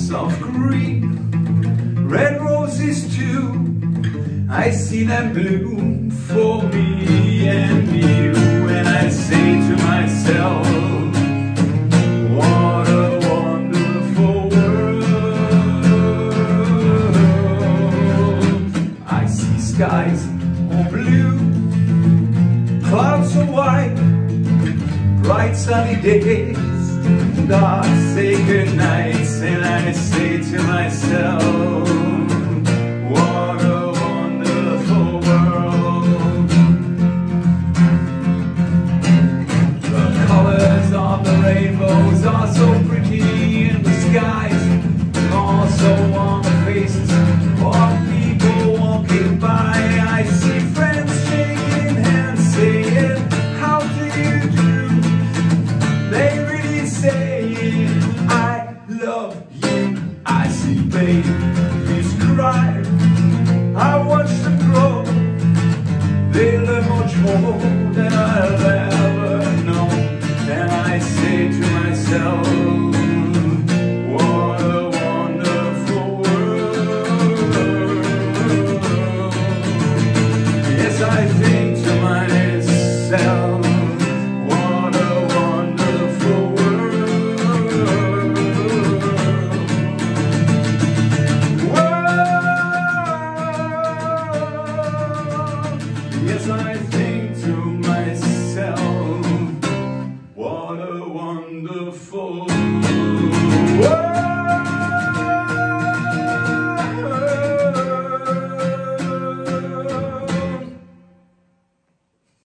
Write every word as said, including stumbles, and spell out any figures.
soft green, red roses too. I see them bloom for me and you, and I say to myself, what a wonderful world. I see skies all blue, clouds so white, bright sunny days, dark sacred nights, and I say to myself, what a wonderful world. The colors of the rainbows are so pretty in the skies, and also on the faces of people walking by. I see friends shaking hands, saying, how do you do? They really saying, I love you. I see babies cry, I watch them grow. They learn much more than I learned.